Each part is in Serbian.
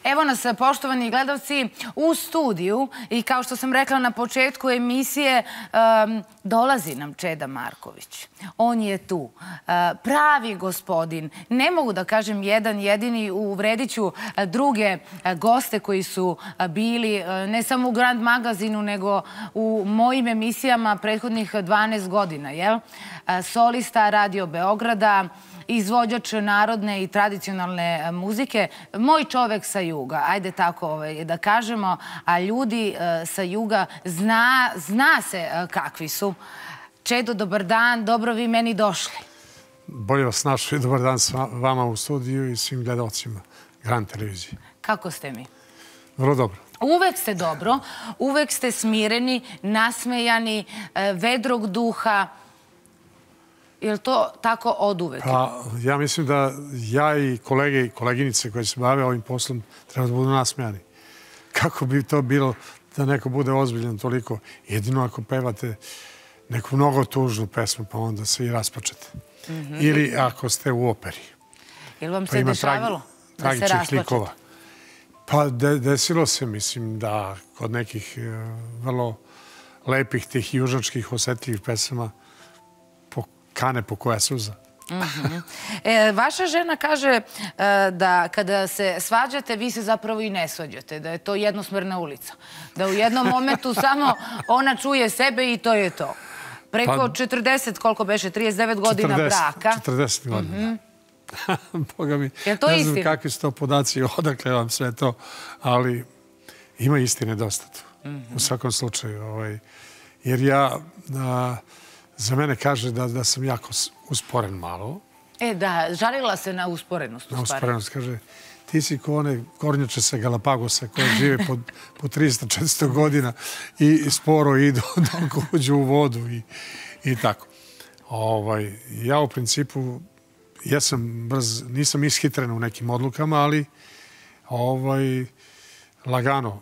Evo nas, poštovani gledalci, u studiju i kao što sam rekla na početku emisije, dolazi nam Čeda Marković. On je tu. Pravi gospodin. Ne mogu da kažem jedan jedini, uvredit ću druge goste koji su bili ne samo u Grand magazinu, nego u mojim emisijama prethodnih 12 godina. Solista Radio Beograda, izvođač narodne i tradicionalne muzike, moj čovek sa juga, ajde tako da kažemo, a ljudi sa juga zna se kakvi su. Čedo, dobar dan, dobro vi meni došli. Bolje vas našli, dobar dan s vama u studiju i svim gledalcima Grand televizije. Kako ste mi? Vrlo dobro. Uvek ste dobro, uvek ste smireni, nasmejani, vedrog duha. Je li to tako od uvek? Pa, ja mislim da ja i kolege i koleginice koji se bave ovim poslom treba da budu nasmejani. Kako bi to bilo da neko bude ozbiljan toliko? Jedino ako pevate neku mnogo tužnu pesmu, pa onda se i rasplačete. Ili ako ste u operi. Je li vam se dešavalo da se rasplačete? Pa desilo se, mislim, da kod nekih vrlo lepih tih južačkih osetljivih pesama kane po koja suza. Vaša žena kaže da kada se svađate, vi se zapravo i ne svađate, da je to jednosmerna ulica. Da u jednom momentu samo ona čuje sebe i to je to. Preko 40, koliko beše, 39 godina braka. 40 godina. Boga mi, je to ne istina? znam kakvi su to podaci, odakle vam sve to, ali ima istine dosta tu. U svakom slučaju. Jer ja... Za mene kaže da sam jako usporen malo. Da, žalila se na usporenost. Na usporenost, kaže, ti si ko one kornjače sa Galapagosa koje žive po 300-400 godina i sporo idu dok uđu u vodu i tako. Ja u principu, ja sam brz, nisam ishitren u nekim odlukama, ali lagano,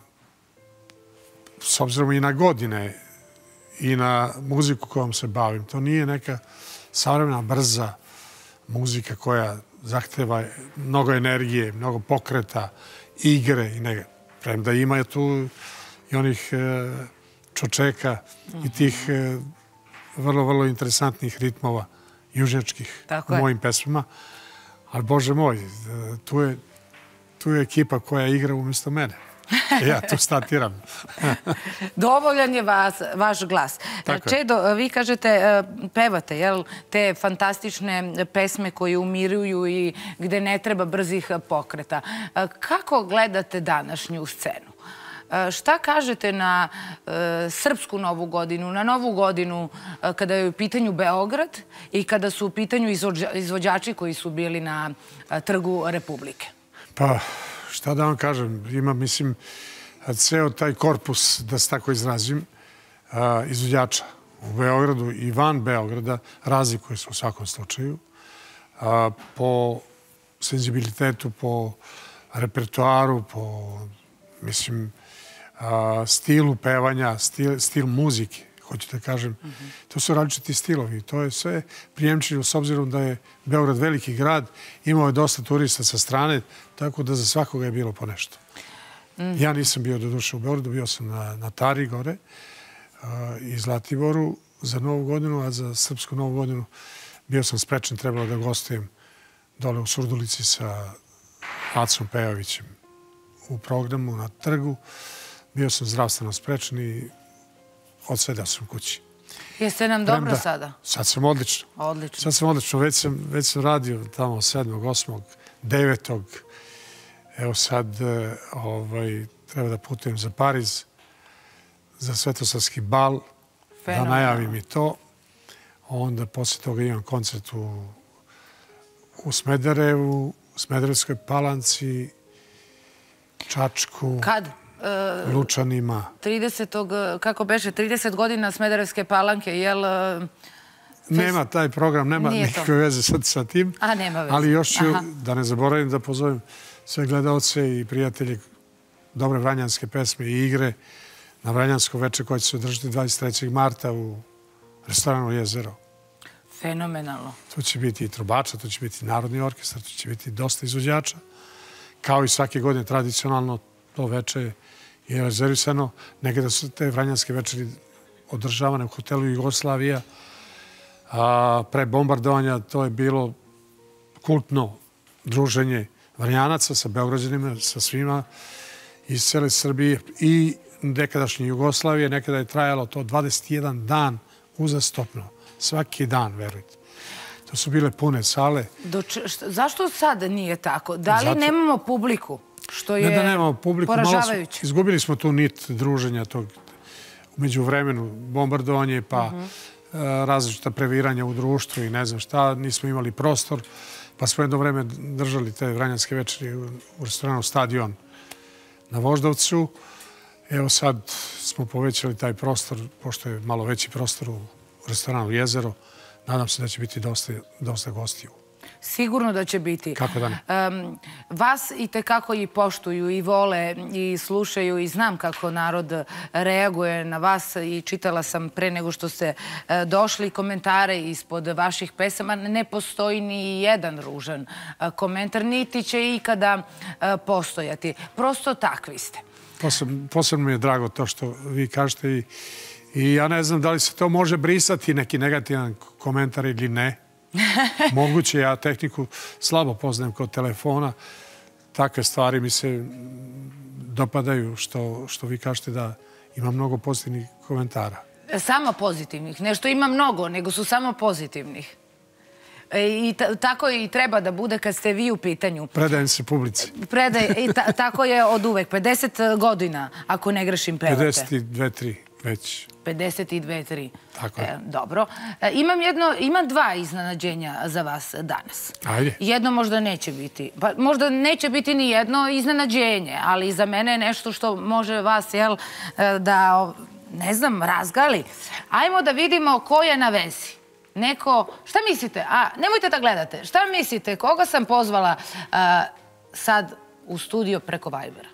s obzirom i na godine, i na muziku kojom se bavim. To nije neka savremena, brza muzika koja zahteva mnogo energije, mnogo pokreta, igre i neka. Premda ima tu i onih čočeka i tih vrlo, vrlo interesantnih ritmova južnjačkih u mojim pesmama. Ali, Bože moj, tu je ekipa koja igra umjesto mene. Ja tu statiram. Dovoljan je vaš glas. Čedo, vi kažete, pevate, jel, te fantastične pesme koje umiruju i gde ne treba brzih pokreta. Kako gledate današnju scenu? Šta kažete na Srpsku novu godinu, na Novu godinu kada je u pitanju Beograd i kada su u pitanju izvođači koji su bili na Trgu Republike? Pa... Šta da vam kažem, ima, mislim, ceo taj korpus, da se tako izrazim, izvođača u Beogradu i van Beograda, razlikuje se u svakom slučaju, po senzibilitetu, po repertoaru, po, mislim, stilu pevanja, stil muzike, hoću da kažem. To su različiti stilovi. To je sve prijemčivo s obzirom da je Beograd veliki grad, imao je dosta turista sa strane, tako da za svakoga je bilo po nešto. Ja nisam bio do duše u Beogradu, bio sam na Tari gore i Zlatiboru za Novu godinu, a za Srpsku Novu godinu bio sam sprečen, trebalo da gostujem dole u Surdulici sa Acom Pejovićem u programu na Trgu. Bio sam zdravstveno sprečen i odsvedao sam kući. Jeste nam dobro sada? Sad sam odlično. Odlično. Sad sam odlično. Već sam radio tamo 7., 8., 9. Evo sad treba da putujem za Pariz, za Svetosavski bal, da najavim i to. Onda posle toga imam koncert u Smederevu, Smederevskoj Palanci, Čačku. Kad? Lučanima. 30. kako beše, 30 godina Smederevske Palanke, jel... Nema taj program, nema nikakve veze sa tim. Nema veze. Ali još ću, da ne zaboravim, da pozovem sve gledalce i prijatelje dobre vranjanske pesme i igre na Vranjansko veče koje će se održati 23. marta u restoranu Jezero. Fenomenalno. Tu će biti i trubača, tu će biti narodni orkestar, tu će biti dosta izvođača. kao i svake godine tradicionalno to veče je rezervisano. Nekada su te vranjanske večeri održavane u hotelu Jugoslavija. Pre bombardovanja to je bilo kultno druženje Vrnjanaca sa Beograđanima, sa svima iz cele Srbije i nekadašnje Jugoslavije. Nekada je trajalo to 21 dan uzastopno. Svaki dan, verujte. To su bile pune sale. Zašto sad nije tako? Da li nemamo publiku? Što je ne da nemamo publiku, poražavajuće. Izgubili smo tu nit druženja tog umeđu vremenu, bombardovanje pa različita previranja u društvu i ne znam šta. Nismo imali prostor, pa smo jedno vreme držali te vranjanske večeri u restoranu Stadion na Voždovcu. Evo sad smo povećali taj prostor, pošto je malo veći prostor u restoranu Jezero. Nadam se da će biti dosta gostiju. Sigurno da će biti. Kako da ne? Vas i tekako i poštuju i vole i slušaju i znam kako narod reaguje na vas i čitala sam pre nego što ste došli komentare ispod vaših pesama. Ne postoji ni jedan ružan komentar, niti će ikada postojati. Prosto takvi ste. Posebno mi je drago to što vi kažete i ja ne znam da li se to može brisati neki negativan komentar ili ne. Moguće, ja tehniku slabo poznajem kod telefona. Takve stvari mi se dopadaju što vi kažete da ima mnogo pozitivnih komentara. Samo pozitivnih. Nešto ima mnogo, nego su samo pozitivnih. I tako i treba da bude kad ste vi u pitanju. Predajem se publici. Tako je od uvek. 50 godina, ako ne grešim, pevate. 52-3 već. 52-3. Tako je. Dobro. Imam dva iznenađenja za vas danas. Ajde. Jedno možda neće biti. Pa možda neće biti ni jedno iznenađenje, ali za mene je nešto što može vas, da, ne znam, razgali. Ajmo da vidimo ko je na vezi. Neko, šta mislite? Nemojte da gledate. Šta mislite? Koga sam pozvala sad u studio preko Vibera?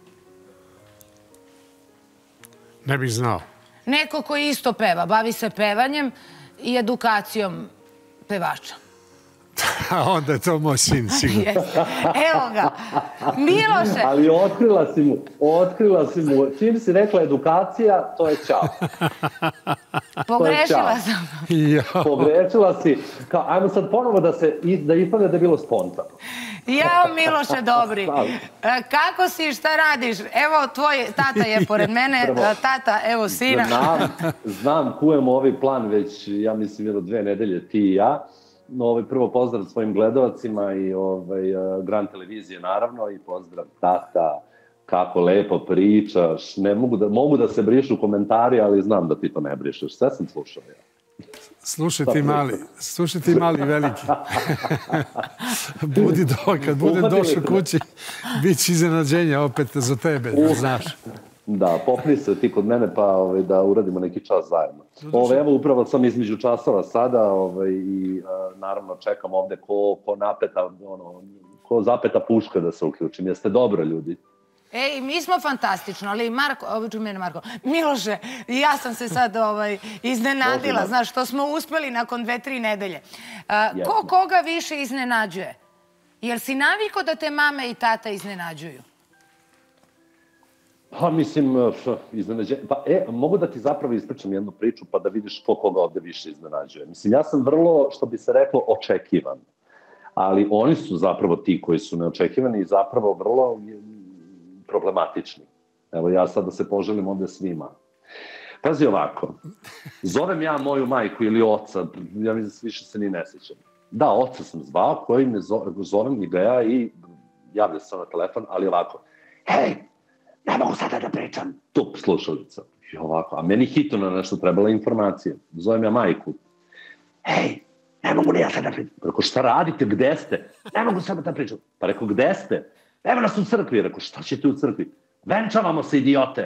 Ne bih znao. Neko koji isto peva, bavi se pevanjem i edukacijom pevača. Onda je to moj sin, sigurno. Evo ga, Miloše. Ali otkrila si mu. Čim si rekla edukacija, to je čao. Pogrešila sam. Pogrešila si. Ajmo sad ponovo da ispadne da je bilo spontano. Jao, Miloše, dobri. Kako si, šta radiš? Evo, tvoj tata je pored mene. Tata, evo, sina. Znam, kujemo ovaj plan već, ja mislim, 2 nedelje, ti i ja. Prvo pozdrav svojim gledalcima i Grand televizije, naravno, i pozdrav tata, kako lepo pričaš. Mogu da se brišu komentari, ali znam da ti to ne brišeš. Sve sam slušao ja. Slušaj ti mali veliki. Kad budem došao kući, bit će iznenađenja opet za tebe, znaš. Da, popni se ti kod mene pa da uradimo neki čas zajedno. Evo, upravo sam između časova sada i naravno čekam ovde ko napeta, ko zapeta puška da se uključim. Jeste dobro, ljudi? Ej, mi smo fantastično, ali Miloše, ja sam se sad iznenadila, znaš, što smo uspeli nakon 2-3 nedelje. Ko koga više iznenađuje? Jer si navikao da te mame i tata iznenađuju? Pa mislim, iznenađenje. Pa mogu da ti zapravo ispričam jednu priču pa da vidiš ko koga ovde više iznenađuje. Mislim, ja sam vrlo, što bi se reklo, očekivan. Ali oni su zapravo ti koji su neočekivani i zapravo vrlo problematični. Evo ja sad da se poželim ovde svima. Pazi ovako, zovem ja moju majku ili oca, ja mislim više se ni ne sjećam. Da, oca sam zvao, koji me zovem i ga ja i javlja se na telefon, ali ovako, hej, ne mogu sada da pričam. Tup slušalica. I ovako, a meni hitno na nešto trebala informacija. Zovem ja majku. Hej, ne mogu ni ja sada da pričam. Rekao, šta radite, gde ste? Ne mogu sada da pričam. Pa rekao, gde ste? Evo nas u crkvi. Rekao, šta ćete u crkvi? Venčavamo se, idiote.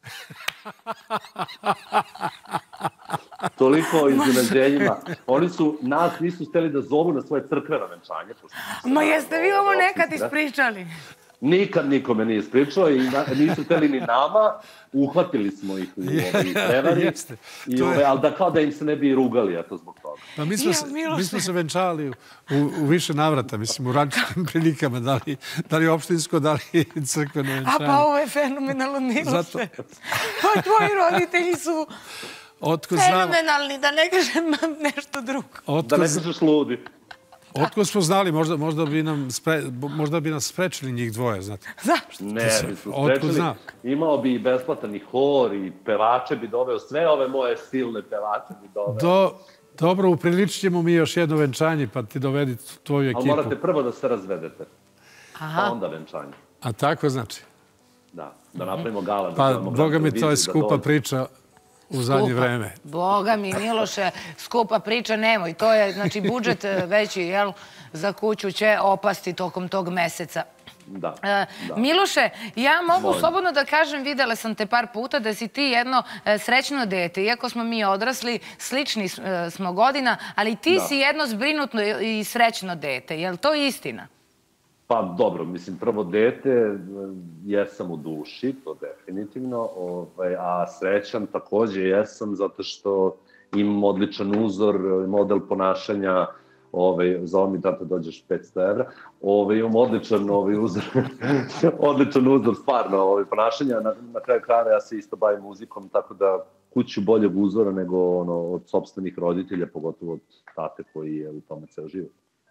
Toliko o iznenađenjima. Oni su nas nisu hteli da zovu na svoje crkveno venčanje. Ma jeste vi ovo nekad ispričali? Nikad nikome nije ispričao i nisu hteli ni nama, uhvatili smo ih u prevari, ali da kao da im se ne bi rugali, eto zbog toga. Pa mi smo se venčali u više navrata, mislim, u različitim prilikama, da li opštinsko, da li crkveno venčanje. A pa ovo je fenomenalno, Miloše. Pa tvoji roditelji su fenomenalni, da ne kažem nešto drugo. Da ne kažeš ludi. Otko smo znali, možda bi nas sprečili njih dvoje, znate. Zašto? Ne, bi smo sprečili. Imao bi i besplatan i hor i pevače bi doveo, sve ove moje silne pevače bi doveo. Dobro, upriličit ćemo mi još jedno venčanje, pa ti dovedi tvoju ekipu. Ali morate prvo da se razvedete, pa onda venčanje. A tako znači? Da napravimo gala. Pa, boga mi, to je skupa priča u zadnje vreme. Boga mi, Miloše, skupa priča nemoj. To je, znači, budžet veći, jel, za kuću će opasti tokom tog meseca. Da. Miloše, ja mogu slobodno da kažem, videla sam te par puta, da si ti jedno srećno dete. Iako smo mi odrasli, slični smo godina, ali ti si jedno zbrinutno i srećno dete. Je li to istina? Pa dobro, mislim, prvo dete jesam u duši, to definitivno, a srećan takođe jesam zato što imam odličan uzor, model ponašanja, zove mi tata dođeš 500 evra, imam odličan uzor stvarno ponašanja, na kraju krajeva ja se isto bavim muzikom, tako da kuću boljeg uzora nego od sopstvenih roditelja, pogotovo od tate koji je u tome ceo život.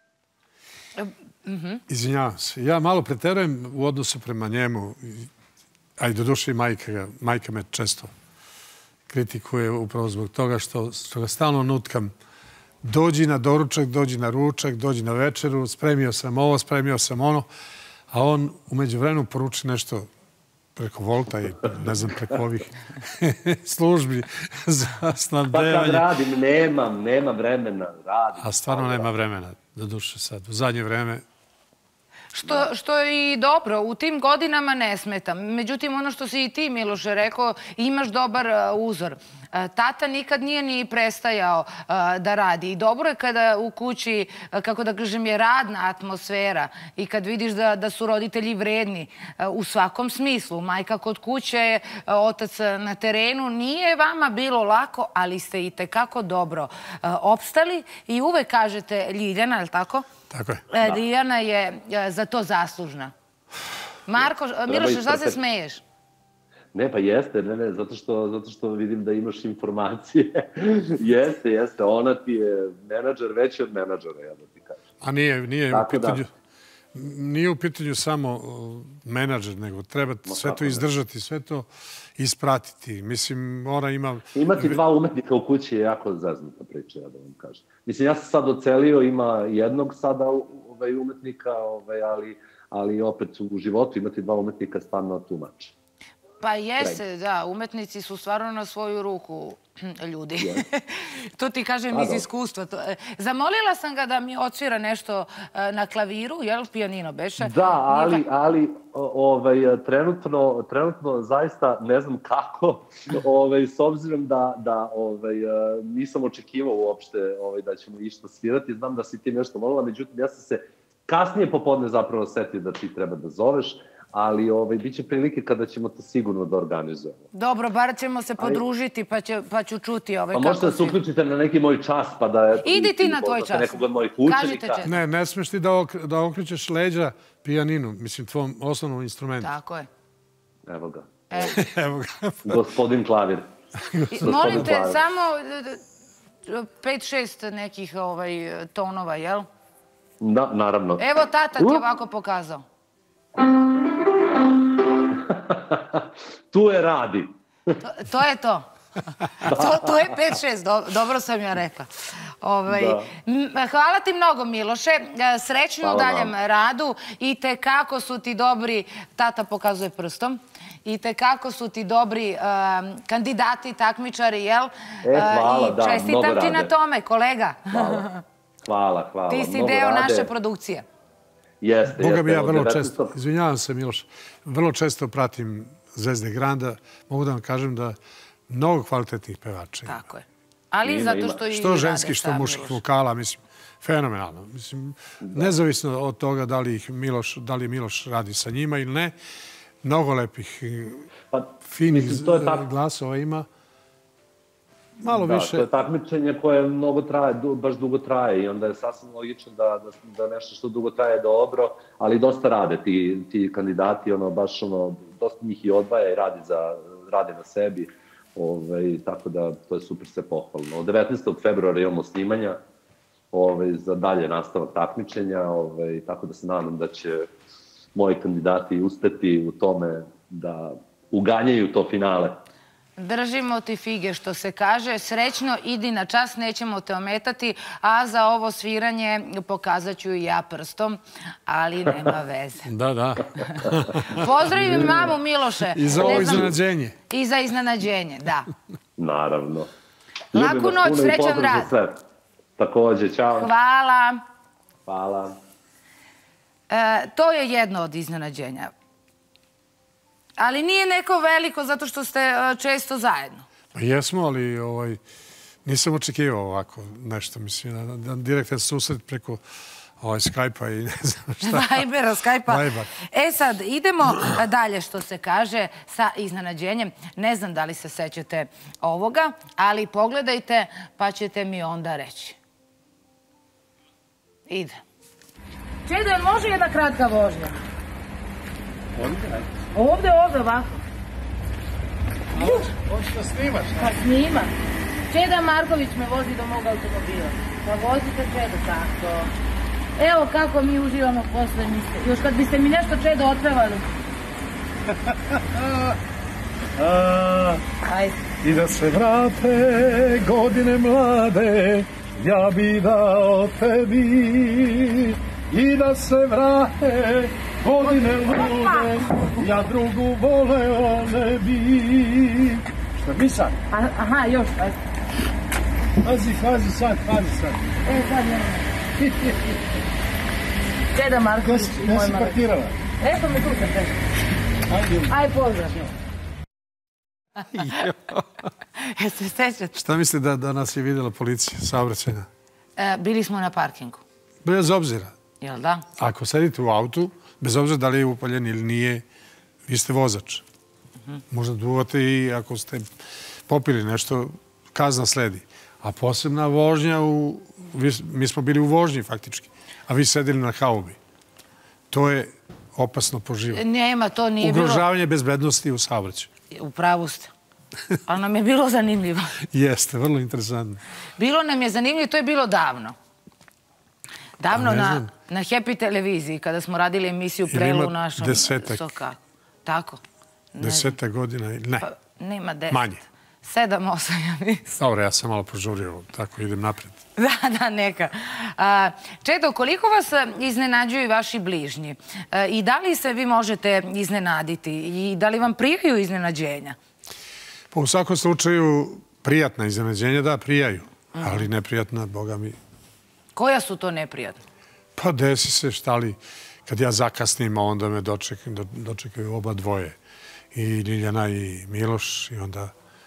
Izvinjavam se. Ja malo preterujem u odnosu prema njemu, a i do duše i majka me često kritikuje upravo zbog toga što ga stalno nutkam. Dođi na doručak, dođi na ručak, dođi na večeru, spremio sam ovo, spremio sam ono, a on umeđu vremenu poruči nešto preko Volta i ne znam, preko ovih službi za snabdevanje. Pa kad radim, nema vremena, radim. A stvarno nema vremena, do duše sad. U zadnje vreme... Što je i dobro, u tim godinama ne smeta. Međutim, ono što si i ti, Miloše, rekao, imaš dobar uzor. Tata nikad nije ni prestajao da radi. I dobro je kada u kući, kako da kažem, je radna atmosfera i kad vidiš da su roditelji vredni u svakom smislu. Majka kod kuće, otac na terenu. Nije vama bilo lako, ali ste i tekako dobro opstali i uvek kažete Ljiljana, je li tako? Tako je. Ljiljana je za to zaslužna. Marko, Miloše, šta se smeješ? Ne, pa jeste, zato što vidim da imaš informacije. Jeste, ona ti je menadžer veći od menadžera, ja da ti kažem. A nije u pitanju samo menadžer, nego treba sve to izdržati, sve to ispratiti. Mislim, ona ima... Imati dva umetnika u kući je jako zeznuta priča, ja da vam kažem. Mislim, ja sam sad ocelio, ima jednog sada umetnika, ali opet u životu imati dva umetnika stvarno tumač. Pa jeste, da. Umetnici su stvarno na svoju ruku ljudi. To ti kažem iz iskustva. Zamolila sam ga da mi odsvira nešto na klaviru, jel? Pijanino beše. Da, ali trenutno zaista ne znam kako, s obzirom da nisam očekivao uopšte da ćemo išta svirati. Znam da si ti nešto molila, međutim, ja sam se kasnije popodne zapravo setio da ti treba da zoveš, ali bit će prilike kada ćemo to sigurno da organizujemo. Dobro, bar ćemo se podružiti pa ću čuti kako si. Pa možete da se uključite na neki moj čas pa da... Idi ti na tvoj čas. Nekog od mojih učenika. Ne smeš ti da okrećeš leđa pijaninu, mislim, tvom osnovnom instrumentu. Tako je. Evo ga. Evo ga. Gospodin klavir. Molim te, samo 5-6 nekih tonova, jel? Da, naravno. Evo tata ti ovako pokazao. Tu je radi. To je to. To je 5-6, dobro sam ja rekla. Hvala ti mnogo, Miloše. Srećno u daljem radu. I tekako su ti dobri, tata pokazuje prstom, i tekako su ti dobri kandidati, takmičari, jel? Hvala, da, mnogo rade. I čestitam ti na tome, kolega. Hvala. Ti si deo naše produkcije. Jeste. Boga mi, ja vrlo često, izvinjavam se Miloš, vrlo često pratim Zvezde Granda. Mogu da vam kažem da mnogo kvalitetnih pevača ima. Tako je. Ali zato što i što ženskih, što muških vokala, mislim, Fenomenalno. Mislim, nezavisno od toga da li Miloš radi sa njima ili ne, mnogo lepih, finih glasova ima. Malo više. Da, to je takmičenje koje mnogo traje, baš dugo traje i onda je sasvim logično da nešto što dugo traje je dobro, ali dosta rade ti kandidati, dosta njih i odvaja i rade na sebi, tako da to je super sve pohvalno. Od 19. februara imamo snimanja za dalje nastavak takmičenja, tako da se nadam da će moji kandidati uspeti u tome da uganjaju to finale. Držimo ti fige, što se kaže. Srećno, idi na čas, nećemo te ometati, a za ovo sviranje pokazat ću i ja prstom, ali nema veze. Da. Pozdravim mamu Miloše. I za ovo iznenađenje. I za iznenađenje, da. Naravno. Laku noć, srećan rad. Takođe, čao. Hvala. Hvala. To je jedno od iznenađenja. Ali nije neko veliko zato što ste često zajedno. Pa jesmo, ali nisam očekivao ovako nešto. Mislim, direktan susret preko Skype-a i ne znam šta. Vibera, Skype-a. Sad, idemo dalje, što se kaže, sa iznenađenjem. Ne znam da li se sećate ovoga, ali pogledajte pa ćete mi onda reći. Ide. Čedo, može jedna kratka vožnja? Ovde, ovako. Hoćeš da snimaš? Pa snimam. Čeda Marković me vozi do mog automobila. Pa vozite Čedo, tako. Evo kako mi uživamo posle emisije. Još kad biste mi nešto Čedo otpevali. Ajde. I da se vrate godine mlade, ja bi dao tebi. I da se vrate godine lude, ja drugu voleo ne bi. Šta mi sad? Aha, još. Pazi sad. Sad nema. Čeda Marković. Gde si parkirala? Eto me tu sam teško. Aj, pozdrav. Jeste sećate? Šta mislite da nas je vidjela policija, saobraćajna? Bili smo na parkingu. Bez obzira. Jel da? Ako sedite u autu, bez obzira da li je upaljen ili nije, vi ste vozač. Možda duvate i ako ste popili nešto, kazna sledi. A posebna vožnja, mi smo bili u vožnji faktički, a vi sedeli na haubi. To je opasno po život. Nema, to nije bilo... Ugrožavanje bezbednosti u saobraćaju. U pravu ste. Ali nam je bilo zanimljivo. Jeste, vrlo interesantno. Bilo nam je zanimljivo, to je bilo davno. Davno na Happy televiziji, kada smo radili emisiju Prelu u našom... Ili ima 10-ak. Tako? 10 godina, ne. Nema 10. Manje. 7-8, ja mislim. Dobro, ja sam malo požurio, tako idem napred. Da, neka. Čedo, koliko vas iznenađuju vaši bližnji? I da li se vi možete iznenaditi? I da li vam prijaju iznenađenja? Pa u svakom slučaju, prijatna iznenađenja, da, prijaju. Ali neprijatna, boga mi... Koja su to neprijatna? Pa desi se šta li, kad ja zakasnim, onda me dočekaju oba dvoje. I Ljiljana i Miloš, i onda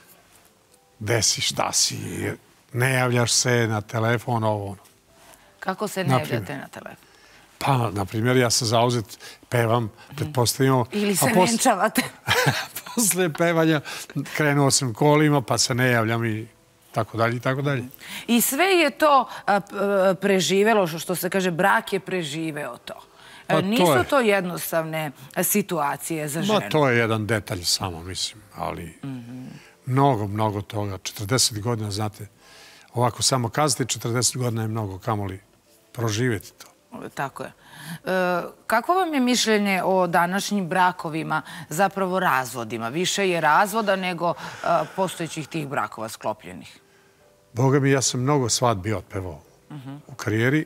desi šta si, ne javljaš se na telefon, ovo. Kako se ne javljate na telefon? Pa, na primjer, ja sam zauzet, pevam, pretpostavimo... Ili se venčavate. Posle pevanja krenuo sam kolima, pa se ne javljam i tako dalje i tako dalje. I sve je to preživelo, što se kaže, brak je preživeo to. Nisu to jednostavne situacije za ženu. Ma, to je jedan detalj samo, mislim, ali mnogo toga. 40 godina, znate, ovako samo kazati, 40 godina je mnogo, kamoli proživjeti to. Tako je. Kako vam je mišljenje o današnjim brakovima, zapravo razvodima? Više je razvoda nego postojećih tih brakova sklopljenih? Boga mi, ja sam mnogo svadbi otpevao u karijeri.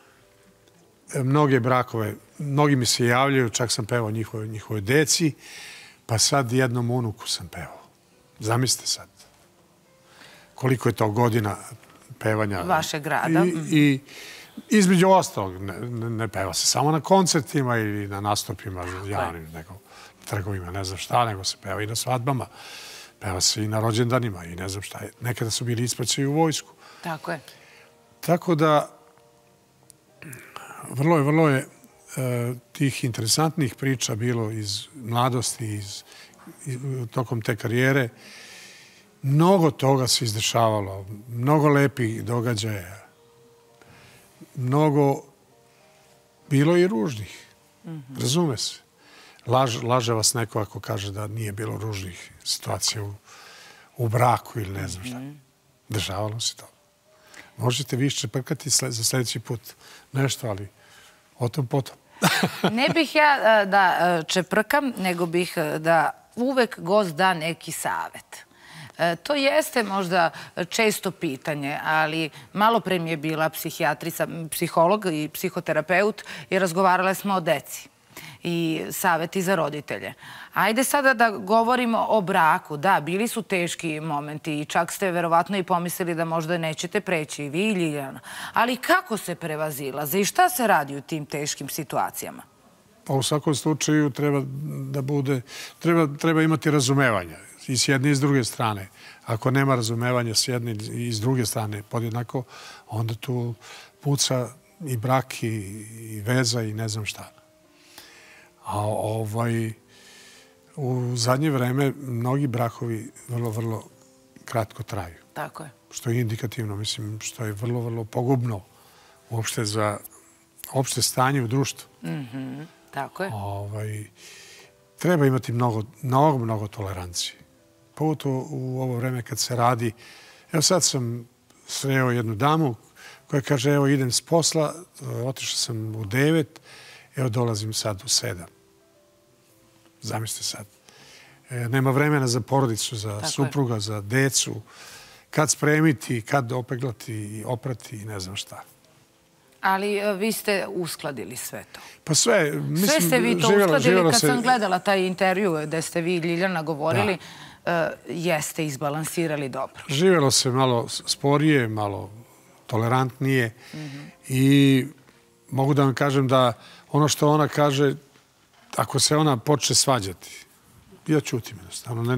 Mnoge brakove, mnogi mi se javljaju, čak sam pevao njihove deci, pa sad jednom unuku sam pevao. Zamislite sad. Koliko je to godina pevanja. Vašeg rada. I između ostalog, ne peva se samo na koncertima ili na nastupima javnim, na trgovima, ne znam šta, nego se peva i na svadbama. Peva se i na rođendanima i ne znam šta je. Nekada su bili ispraćaji u vojsku. Tako je. Tako da Vrlo je tih interesantnih priča bilo iz mladosti, tokom te karijere. Mnogo toga se izdešavalo, mnogo lepih događaja, mnogo bilo i ružnih. Razume se. Laže vas neko ako kaže da nije bilo ružnih situacija u braku ili ne znam šta. Dešavalo se to. Možete vi čeprkati za sljedeći put nešto, ali o tom potom. Ne bih ja da čeprkam, nego bih da uvek gost da neki savet. To jeste možda često pitanje, ali malo pre mi je bila psiholog i psihoterapeut i razgovarale smo o deci i saveti za roditelje. Ajde sada da govorimo o braku. Da, bili su teški momenti i čak ste verovatno i pomislili da možda nećete preći i vi i Ljiljana. Ali kako se prevazilaze i šta se radi u tim teškim situacijama? Pa u svakom slučaju treba imati razumevanja i s jedne i s druge strane. Ako nema razumevanja s jedne i s druge strane podjednako, onda tu puca i brak i veza i ne znam šta. A u zadnje vreme mnogi brakovi vrlo kratko traju. Tako je. Što je indikativno, mislim, što je vrlo pogubno uopšte za opšte stanje u društvu. Tako je. Treba imati mnogo tolerancije. Pogotovo u ovo vreme kad se radi. Evo sad sam sreo jednu damu koja kaže, evo idem s posla, otišao sam u 9, evo dolazim sad u 7. Zamislite sad. Nema vremena za porodicu, za supruga, za decu. Kad spremiti, kad opeglati, oprati i ne znam šta. Ali vi ste uskladili sve to. Pa sve. Sve ste vi to uskladili. Kad sam gledala taj intervju gde ste vi i Ljiljana govorili, jeste izbalansirali dobro. Živjelo se malo sporije, malo tolerantnije i mogu da vam kažem da ono što ona kaže, ako se ona počne svađati, ja ćutim jednostavno.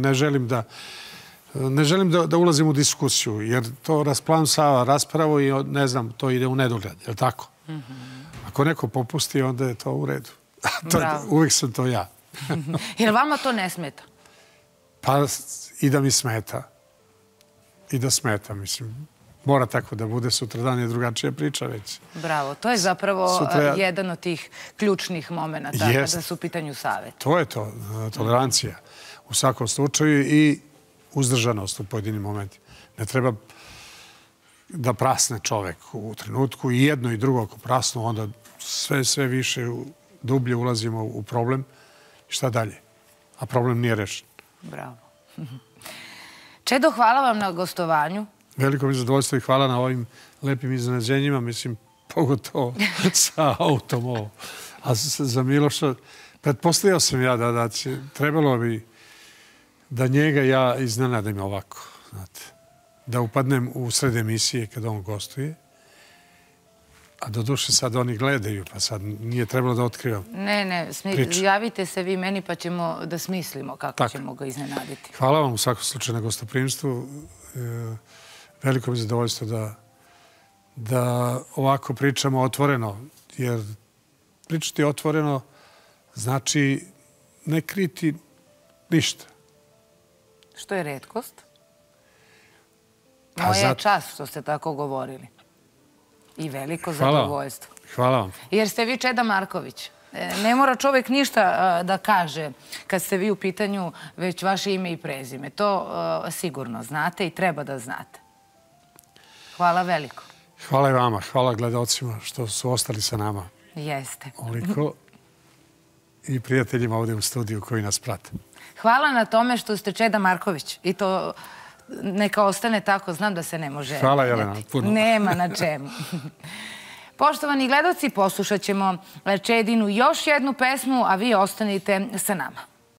Ne želim da ulazim u diskusiju, jer to rasplamsava raspravu i ne znam, to ide u nedogled, je li tako? Ako neko popusti, onda je to u redu. Uvijek sam to ja. Jer vama to ne smeta? Pa i da mi smeta. I da smeta, mislim. Mora tako da bude, sutradan je drugačija priča već. Bravo, to je zapravo jedan od tih ključnih momenta kada su u pitanju savjet. To je to, tolerancija u svakom slučaju i uzdržanost u pojedinim momentima. Ne treba da prasne čovek u trenutku i jedno i drugo ako prasnu, onda sve više dublje ulazimo u problem i šta dalje. A problem nije rešen. Bravo. Čedo, hvala vam na gostovanju. Veliko mi zadovoljstvo i hvala na ovim lepim iznenađenjima, mislim, pogotovo sa autom ovo. A za Miloša, pretpostavio sam ja da će, trebalo bi da njega ja iznenadim ovako, znate. Da upadnem u sred emisije kada on gostuje, a doduše sad oni gledaju, pa sad nije trebalo da otkrivam. Ne, javite se vi meni pa ćemo da smislimo kako ćemo ga iznenaditi. Hvala vam u svakom slučaju na gostoprimstvu. Veliko mi je zadovoljstvo da ovako pričamo otvoreno, jer pričati otvoreno znači ne kriti ništa. Što je retkost? Moja je čast što ste tako govorili. I veliko zadovoljstvo. Hvala vam. Jer ste vi Čeda Marković. Ne mora čovjek ništa da kaže kad ste vi u pitanju, već vaše ime i prezime. To sigurno znate i treba da znate. Hvala veliko. Hvala i vama. Hvala gledalcima što su ostali sa nama. Jeste. Oliko i prijateljima ovdje u studiju koji nas prate. Hvala na tome što ste Čeda Marković. I to neka ostane tako. Znam da se ne može. Hvala, Jelena. Puno. Nema na čemu. Poštovani gledalci, poslušat ćemo Čedinu još jednu pesmu, a vi ostanite sa nama.